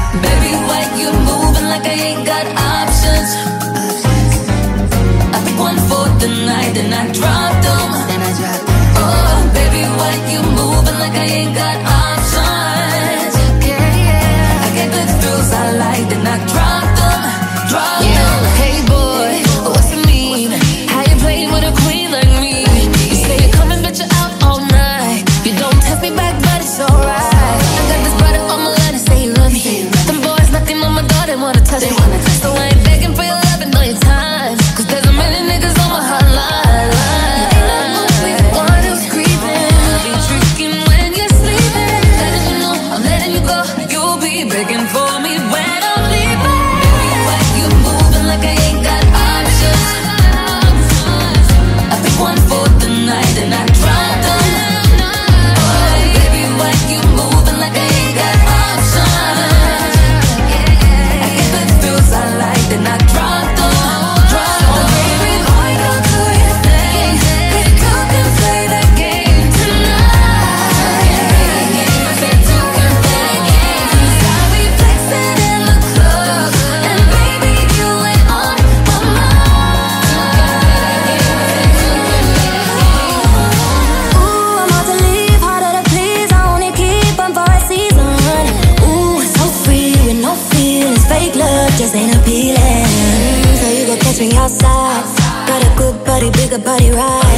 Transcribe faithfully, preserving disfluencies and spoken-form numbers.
Baby, why you moving like I ain't got options? I pick one for the night, then I drop them. Oh, baby, why you moving like I ain't got options? I get the thrills I like, then I drop them, drop them. Hey boy, what's it mean? How you playing with a queen like me? You say you're coming, but you're out all night. You don't test me back, but it's alright. I got this brother on my line and say you love me. Them boys knocking on my door, they wanna touch me. So I ain't begging for your love and all your time, cause there's a million niggas on my hotline. Ain't no only one who's creeping. I'll be tricking when you're sleeping. Letting you know, I'm letting you go. You'll be begging for me when I'm leaving. Baby, why you moving like I ain't got options? I pick one for the night and I drop them. Oh, baby, why you moving like I ain't got options? I get the thrills I like, then I drop them, drop them. Baby, boy, don't do your thing. Pick up and play that game tonight. I said you can play games. I'll be flexing in the club, and baby, you ain't on my mind. Ooh, I'm about to leave, harder to please. I only keep them for a season. Ooh, so free with no feelings. Fake love just ain't appealing. So you go catch me outside. Got a good body, bigger body, right?